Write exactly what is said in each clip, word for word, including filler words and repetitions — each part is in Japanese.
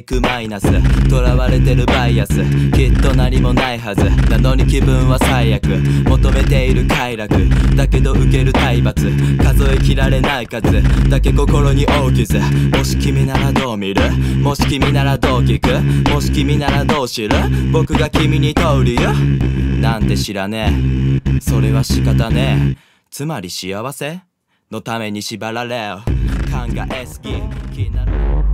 いくマイナス、囚われてるバイアス、きっと何もないはずなのに気分は最悪、求めている快楽だけど受ける体罰、数えきられない数だけ心に大傷。もし君ならどう見る、もし君ならどう聞く、もし君ならどう知る、僕が君に問う理由なんて知らねえ、それは仕方ねえ。つまり幸せのために縛られよ、考えすぎ気になる。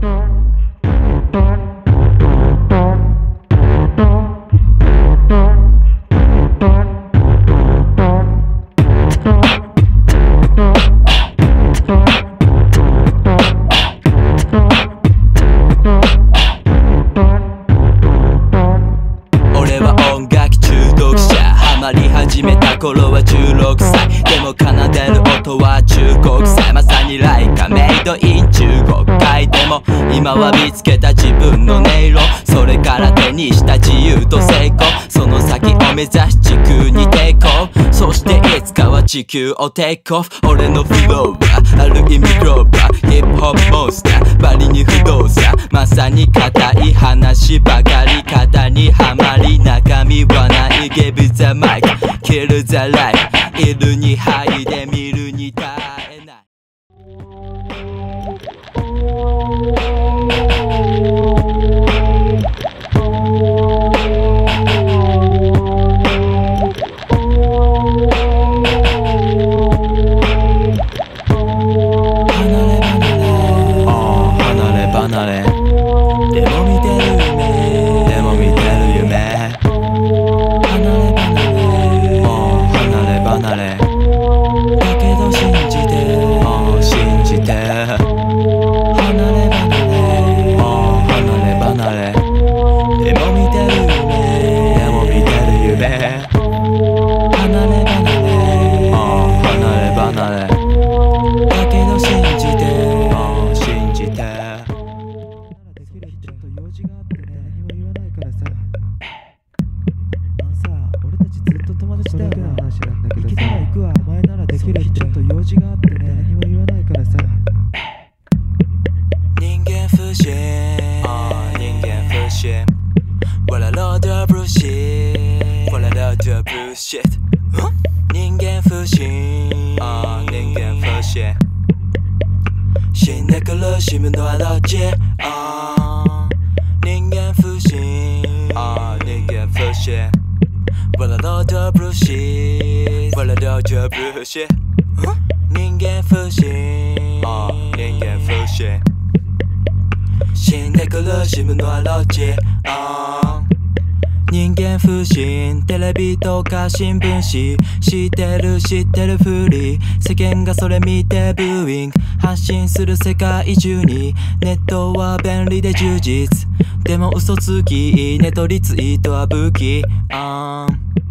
俺は音楽中毒者、ハマり始めた頃はじゅうろくさい、でも奏でる音は中国製、まさにライカメイドイン中国海。でも今は見つけた自分の音色、それから手にした自由と成功、その先を目指し地球に抵抗、そしていつかは地球をテイクオフ。俺のフローはある意味グローバー、ヒップホップモンスターバリに不動産、まさに固い話ばかり、型にはまり中身はない。 Give the mic, kill the life、 いるにはいで見るに耐えない。人間不信、人間不信、 What a load of bullshit, What a load of bullshit、 人間不信、人間不信、死んで苦しむのはどっち、人間不信、人間不信、 What a load of bullshit, What a load of bullshit、 人間不信、人間不信、死んで苦しむのはどっち、人間不信、テレビとか新聞紙、知ってる知ってるふり、世間がそれ見てブーイング、発信する世界中に、ネットは便利で充実、でも嘘つき、ネットリツイートは武器、あー